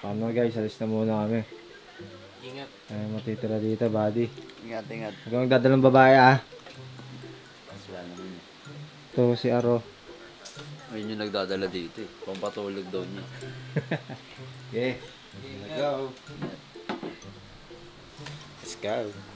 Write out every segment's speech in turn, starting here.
Paano guys, alis na muna kami. Ingat. Ay, matitira dito, buddy. Ingat, ingat. Huwag kang magdadalang babae ah. Wala naman. Ito si Aro. Ayun yung nagdadala dito eh. Pampatulog daw niya. Okay. Let's go. Let's go.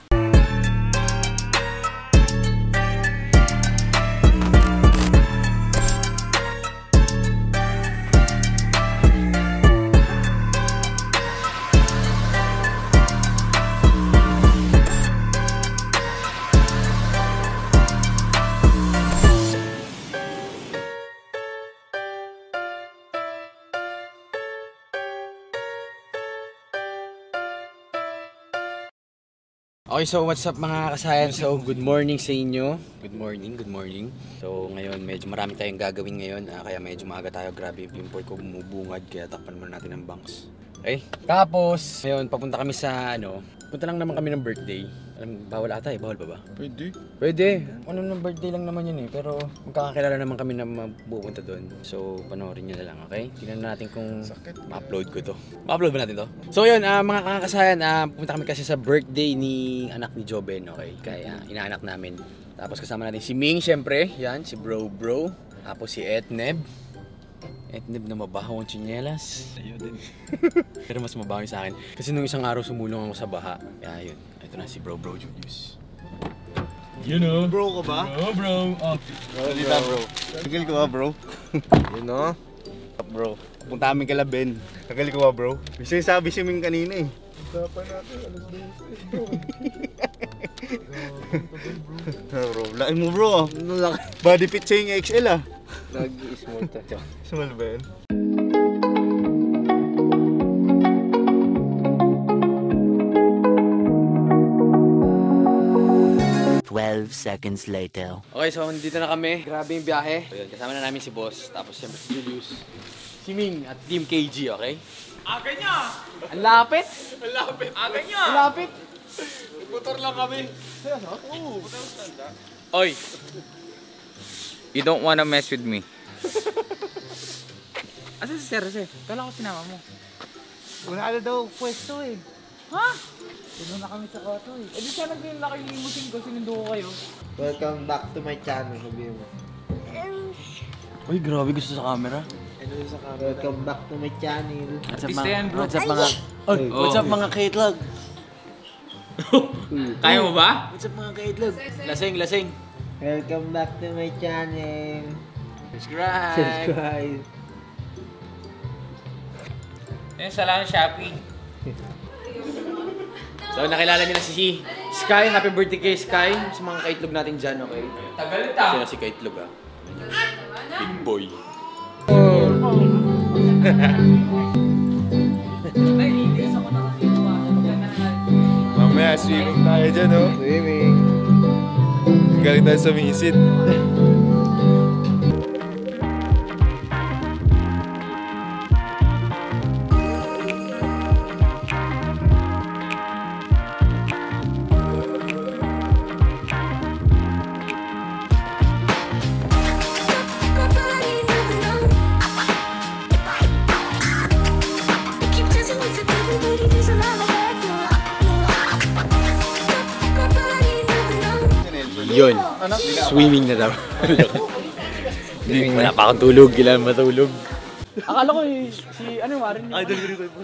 Okay, so what's up mga kasayan? So good morning sa inyo. Good morning. So ngayon medyo marami tayong gagawin ngayon, kaya medyo maaga tayo. Grabe yung pimple ko bumubungad, kaya takpan muna natin ng bangs. Okay? Tapos ngayon papunta kami sa punta lang naman kami ng birthday. Bawal ata eh, bawal ba ba? Pwede. Ano ng birthday lang naman yun eh, pero magkakakilala naman kami na mapupunta doon. So panoorin nyo na lang, okay? Tingnan natin kung ma-upload ko to. Ma-upload ba natin to? So yun, mga kakakasayan, pupunta kami kasi sa birthday ni anak ni Joben, okay? Kaya inaanak namin. Tapos kasama natin si Ming, syempre. Yan, si Bro. Tapos si Etneb na mabaho ang tsinelas. Ayun din. Pero mas mabaho sa akin. Kasi nung isang araw sumulong ako sa baha. Kaya yun. Ito na si Bro Julius. You know. Bro ka ba? Bro. Oh. Salita bro. Tagal ko ba bro? You know? Bro. Punta kami kala Ben. Tagal ko ba bro? Gusto yung sabi si Ming kanina eh. Usapan natin, alas 12 bro. Laki mo bro. Body fit sa yung XL ah. Nag-i-small tayo. Small ba yun? Seconds later. Okay, so dito na kami. Grabe yung biyahe. So, yun, kasama na namin si Boss. Tapos siyempre si Julius. Si Ming at Team KG, okay? Aga niya! Ang lapit! Ang lapit! Aga niya! Ang lapit! Motor lang kami. Oo. Oy! You don't wanna mess with me. Asa si Jose? Kala ko sinama mo. Wala na daw pwesto eh. Ha? Puno na kami sa kwarto eh. E di sana din laki yung limousine ko, sinundo ko kayo. Welcome back to my channel, sabihin mo. Uy, grabe gusto sa camera. Welcome back to my channel. What's Pista yan, bro. What's up mga... Oy, what's up mga kaitlog? Kaya mo ba? What's up mga kaitlog? Lasing. Welcome back to my channel. Subscribe. Yan sa lang Shopee. So nakilala nila si Sky. Happy birthday kay Sky. Sa mga kaitlog natin dyan, okay? Tagal ito. Sino si kaitlog ah? Big boy. Mamaya swimming tayo dyan oh. Swimming. Galing tayo sa misid. Yun. Swimming na daw. Wala pa akong tulog. Kailangan matulog. Akala ko si Marin. Idol ko rin.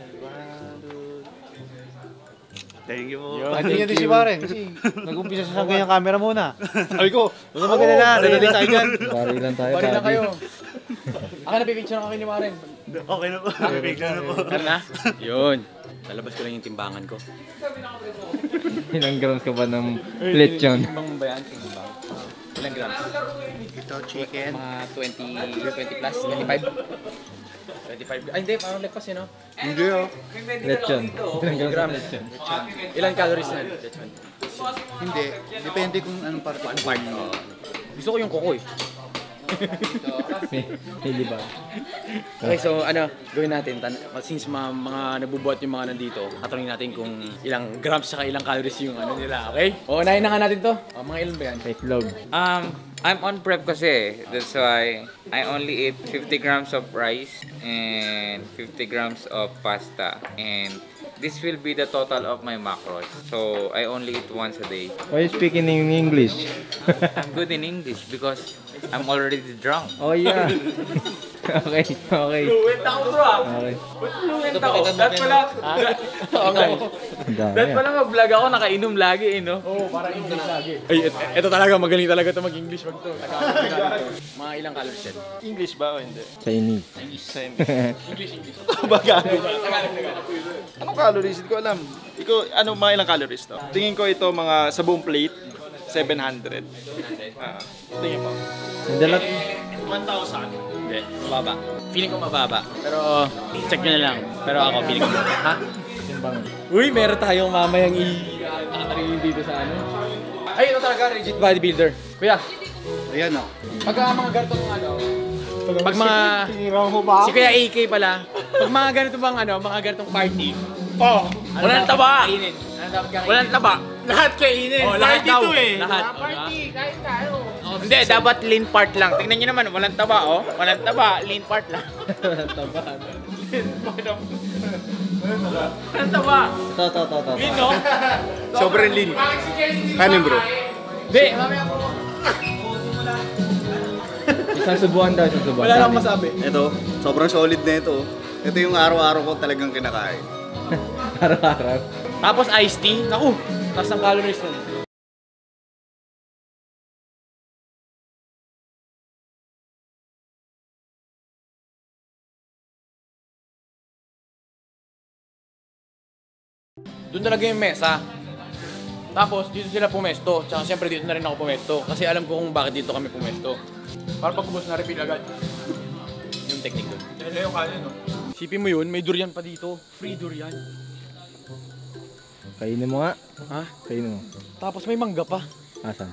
Thank you po. Tingnan din si Warren kasi nag-umpisa sa ganyang camera muna. Sabi ko, huwag na mag-alala, dadaling tayo dyan. Bari lang tayo. Bari lang kayo. Ako napipicture ako kay ni Marin. Okay na po. Picture na po. Tara na. Yun. Lalabas ko lang yung timbangan ko. Ilang grams ka ba ng lechon? Timbang mo ba yan? Timbang. Ilang grams? Ito chicken. Mga 20 plus, 25. Ay hindi, parang lagpas yun, no? Hindi oh. Lechon. Ilang grams lechon? Ilan calories na lechon? Hindi. Depende kung anong parte. Gusto ko yung kuko eh. Hindi ba? Okay, so gawin natin. Since mga nabubuhat yung mga nandito, tatanungin natin kung ilang grams saka ilang calories yung nila, okay? O, unahin na nga natin to. Mga ilan ba yan? Itlog. I'm on prep kasi. That's why I only eat 50 grams of rice and 50 grams of pasta. And this will be the total of my macros. So I only eat once a day. Why you speaking in English? I'm good in English because I'm already drunk. Oh yeah. Okay, okay. Fluent ako bro ah. Okay. Fluent ako. Dat pala. Dat pala mag-vlog ako, nakainom lagi eh no? Oo, parang English lagi. Ay, ito talaga, magaling talaga ito mag-English. Wag to. Mga ilang calories yan? English ba o hindi? Chinese. English. Tagalog. Anong calories? Hindi ko alam. Ikaw, mga ilang calories to? Tingin ko ito mga sa buong plate, 700. Tingin mo. Dalat. 1,000. Hindi, mababa. Feeling ko mababa. Pero, check nyo na lang. Pero ako, feeling ko ha? Uy, meron tayong mamayang nakataringin dito sa ano. Ay, ito talaga, rigid bodybuilder. Kuya, Ayan o. pag mga ganitong ano, pag mga, si Kuya AK pala, pag mga ganito bang ano, mga ganitong party, Walang taba. kainin? Ano dapat kakainin? Walang taba. Lahat kainin. Oh, lahat Party daw. to eh. Lahat. Party, kain tayo. Hindi, dapat lean part lang. Tingnan nyo naman, walang taba oh. Walang taba, lean part lang. Walang taba. To. Lean no? Sobrang lean. Kanin bro. Hindi. Isang subuan daw, isang subuan. Wala lang masabi. Ito, sobrang solid na ito. Ito yung araw-araw ko talagang kinakain. Araw-araw. Tapos iced tea. Naku, taas ng calories nun. Doon talaga yung mesa. Tapos dito sila pumesto. Tsaka siyempre dito na rin ako pumesto. Kasi alam ko kung bakit dito kami pumesto. Para pag ubos na refill agad. Yung technique doon. Yan yung kanin no? Sipin mo yun, may durian pa dito. Free durian. Kainin mo nga. Ha? Kainin mo. Tapos may mangga pa. Asan?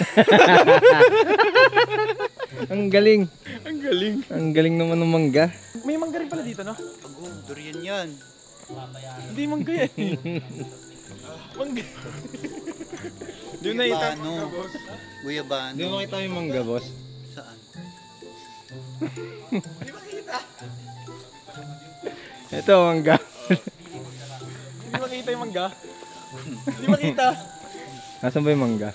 Ang galing. Ang galing. Ang galing naman ng mangga. May mangga rin pala dito, no? Durian yan. Hindi mangga yan. Mangga. Doon na ito. Guyabano. Hindi mo makita yung mangga, boss. Saan? Ito, mangga. Hindi makita yung mangga. Hindi makita. Nasaan ba yung mangga?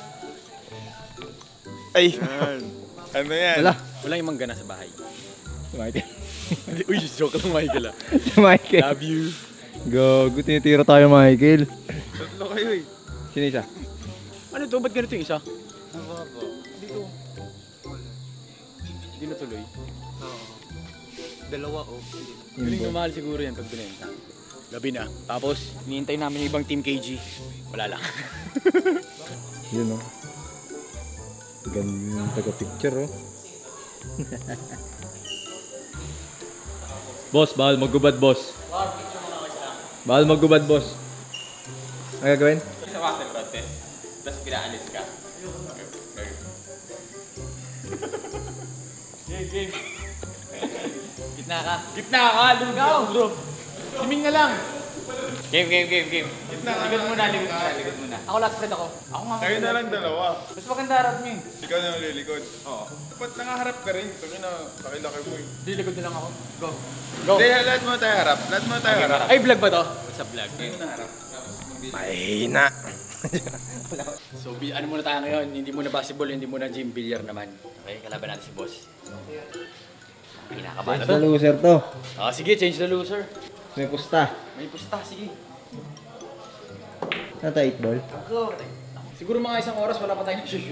Ay. Ano yan? Wala. Wala yung mangga na sa bahay. Si Michael. Uy, joke lang, Michael ah. Si Michael. Love you. Gago, tinitira tayo, Michael. Tatlo kayo eh. Sino isa? Ano to? Ba't ganito yung isa? Ang baba. Dito. Hindi na tuloy. Dalawa oh. Galing na mahal siguro yan pag binenta. Gabi na. Tapos, hinihintay namin yung ibang Team KG. Wala lang. Yun, oh. Gandang taga-picture, oh. Boss, bawal magubad, boss. Bawal magubad, boss. Ano gagawin? Sa water contest, tapos pinaalis ka. Game. Gitna ka. Gitna ka! Lugaw! Bro. Siming na lang. Game. Likod muna. Ako last friend ako. Ako nga. Kayo na lang dalawa. Mas maganda harap niyo eh. Ikaw na lilikod. Oo. Ba't nangaharap ka rin? Ito na, pakilaki mo eh. Hindi, likod na lang ako. Go. Hindi, lahat mo tayo harap. Lahat mo tayo harap. Ay, vlog ba to? Sa vlog. Mahina. So, ano muna tayo ngayon? Hindi muna basketball, hindi muna gym, billiard naman. Okay, kalaban natin si boss. Pinakabahan Change the loser to. Ah, sige, change the loser. May pusta. May pusta, sige. Ano tayo, 8 ball? Siguro mga isang oras wala pa tayo na-shoot.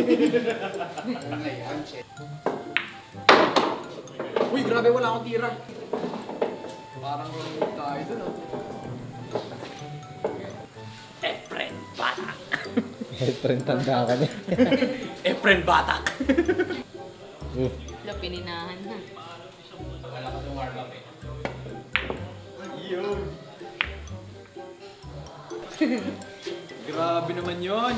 Uy, grabe, wala akong tira. Parang rolling tayo dun, oh. Efren Batak. Friend, tanda ka niya. Efren Batak. Wala, pininahan na. Wala ka ng warm up eh. Grabe naman yun.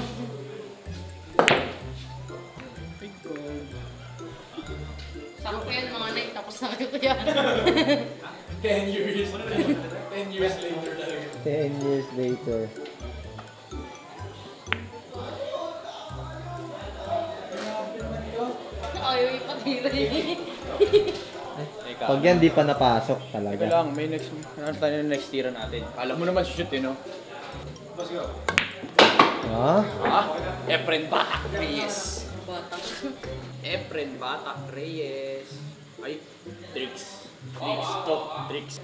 My God. Sakto yan, mga night, tapos na ko yan. 10 years. 10 years later talaga. 10 years later. tira eh. Pag yan di pa napasok Ito talaga. lang, may next, ano tayo na next tira natin. Alam mo naman shoot no? Ha? Efren Batak Reyes. Bata. Efren Batak Reyes. Ay, tricks. Tricks, top tricks.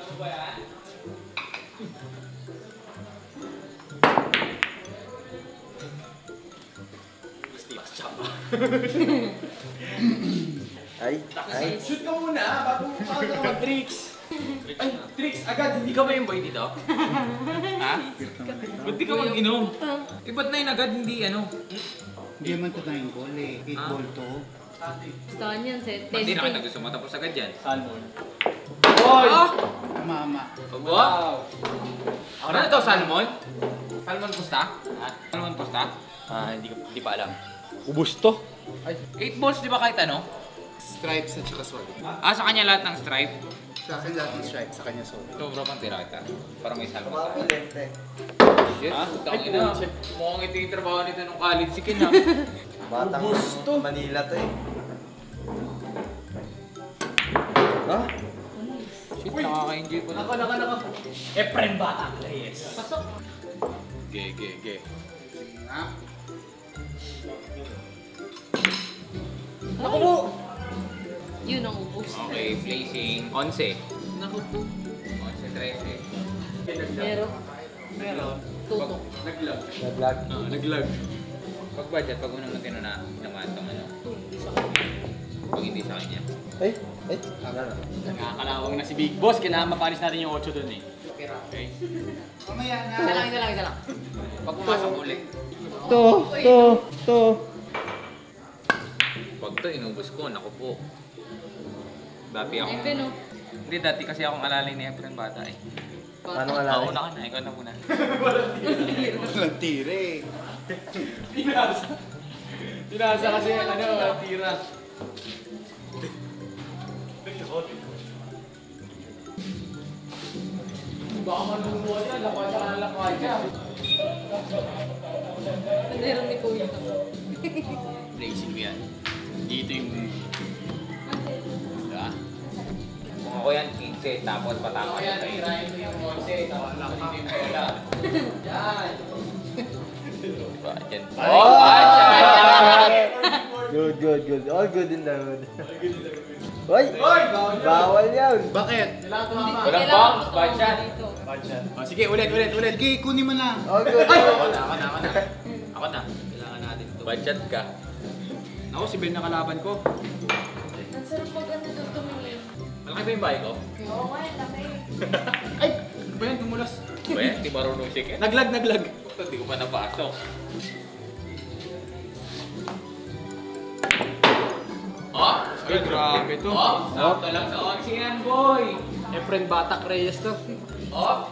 Ay, Shoot ka muna, bago ka mag-tricks. Ay, tricks agad, hindi ka ba yung boy dito? Ha? Ba't di ka mag-inom? Eh, ba't 9 agad hindi ano? Hindi naman ito 9 ball eh. 8 ball to. Gusto niyan, set. Ba't di na kita gusto matapos agad yan? Salmon. Mama. Wow! Ano na to, salmon? Salmon pusta? Salmon pusta? Hindi pa alam. ubus to. 8 balls, di ba kahit ano? Stripes at saka solid. Sa kanya lahat ng stripe. Sa akin lahat ng stripes, sa kanya solid. Ito, bro, pang tira kita. Para may salmon. Lente. Shit, putang ina. Mukhang ito yung trabaho nito nung college si Ken, ha? Batang Manila to eh. Ha? Shit, nakaka-enjoy ko na. Naka. Efren Batak Reyes. Pasok. Ge. Naku po! Yun ang ubos. Okay, placing 11. Naku po. 11, 13. Meron. Tutok. Naglag. Naglag. Naglag. Pag budget, pag unang natin na naman itong ano. Hindi sa kanya. Pag hindi sa kanya. Ay, ano na? Nakakalawang na si Big Boss, kailangan mapanis natin yung 8 dun eh. Okay. Mamaya na. Isa lang. Pag pumasok ulit. To. Pag to, inubos ko, naku po. Dati ako. Ay, Pino. Hindi, dati kasi akong alalay ni Efren Bata eh. Paano Bata. alalay? Una ka na, ikaw na muna. Walang tira eh. Pinasa kasi tira. Baka manumuha niya, lakwa siya. Meron ni Kuya. Placing mo yan. Dito yung... Diba? Kung ako yan, 15, tapos patama ko tayo. tirahin mo yung 11, tapos lakwa yung bola. Yan! Budget. Oh! Budget! Good. All good in the hood. Hoy! Bawal yan. Bakit? Walang bounce, budget. Oh, sige, ulit. Sige, kunin mo na. All good. Ako na. Kailangan natin ito. Budget ka. Ako, si Ben na kalaban ko. Ang sarap pag ano doon tumingin. Malaki ba yung bahay ko? Oo, kaya laki. Ay! Ba yan, tumulas. Ba yan? Di marunong si Ken? Naglag. Hindi ko pa napasok. Oh! Ay, grabe to. Oh! Sakto lang sa oxygen, boy! Efren Batak Reyes to. Oh!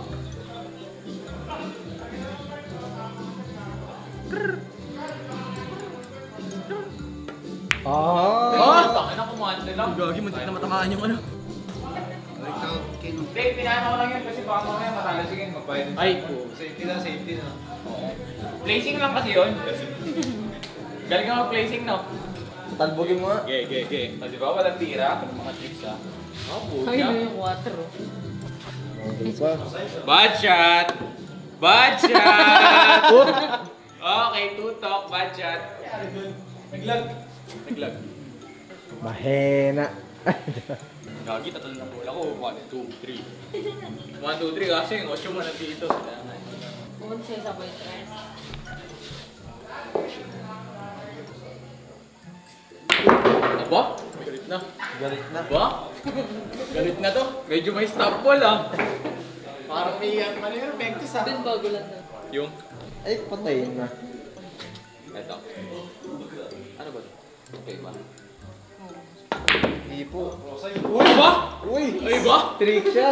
Ah! Takay na kumante lang. Gagi, muntik na matamaan yung ano. Ikaw, Kino. Hindi, pinano ko lang yun kasi baka mamaya matalo si Ken. Magbayad. Ay, po. Safety na. Oo. Placing lang kasi yun. Galing ka mag-placing, no? Talbogin mo nga. Ge. O, di ba? Walang tira. Mga tricks ha. Ay, na yung 4. Okay pa. Bad shot! Bad shot! Okay, tutok. Bad shot. Naglag. Mahena. Gagi, tatalo ng bola ko. 1, 2, 3. 1, 2, 3 kasi yung 8 mo nandito. Kung siya sabay tres. Aba? Galit na. Ba? Galit na to. Medyo may stop ball, ah. Parang may ano yun, Vectus ha. Doon bago lang na. Yung? Ay, patayin na. Ito. Ano ba? Okay ba? Hindi po. Uy ba? Ay ba? Trick shot.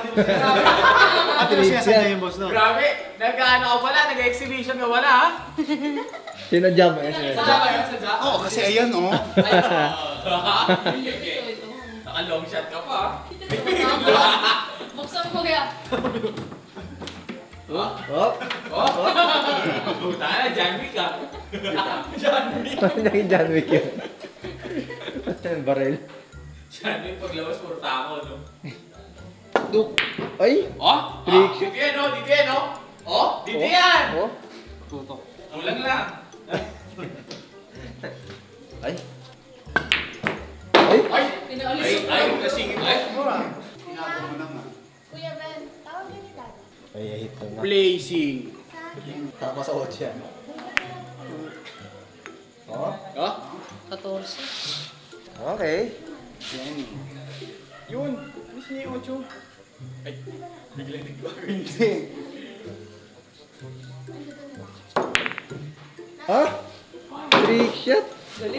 Trick shot. Grabe! Nag-ano ka pala, nag-exhibition ka pala ha? Sinadya mo yan. Sinadya. Sadya ba yan? Sadya? Oo, kasi ayan oh. Naka-long shot ka pa. Buksan mo kaya. Oh. Puta na, John Wick, ah. Naging John Wick yun. Baril. Siya yung paglabas puro tako, no? Duk. Ay! Oh? Trick. Dito yan, oh! Dito yan, oh! Oh? Dito yan! Oh. Tutok. Kulang lang. Ay. Ay! Ay! Pinaalis Ay! yung Ay! Kasingin ay! Tinago mo naman. Kuya Ben, tawag ka ni Dada. Ay, hit na. Blazing. Tama sa 8 yan. Oh? Oh? 14. Okay. Jenny. Yun. Miss niya yung 8. Ay. Biglang nagbago yun. Ha? Trick shot?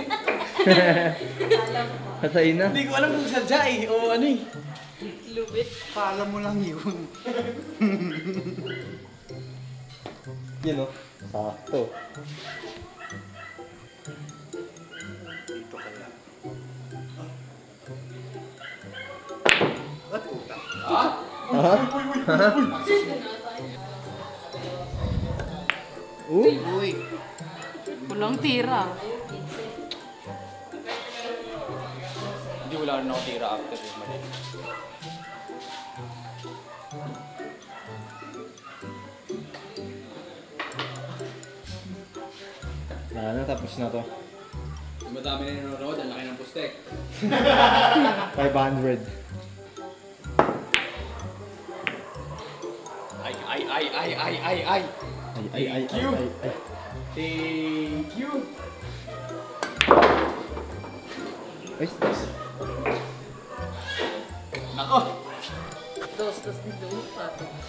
Patay na. Hindi ko alam kung sadya eh. O ano eh. Lubit. Kala mo lang yun. Yun o. Sakto. Dito ka lang. At puta. Ha? Uy! Uy. Kulang tira. Hindi wala rin ako tira after this mali. Wala na, tapos na to. Madami na nanonood, ang laki ng pustek. 500. Ay, ay, ay, ay, ay, ay, ay. Ay. Thank you. Ay, Nako. Dos ni Dumi pa.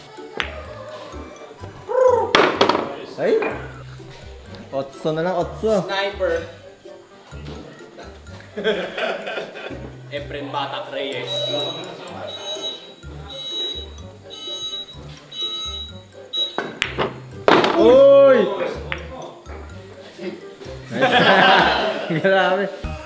ay! Otso na lang, otso. Sniper. Efren Batak Reyes. Uy! Nice. Grabe.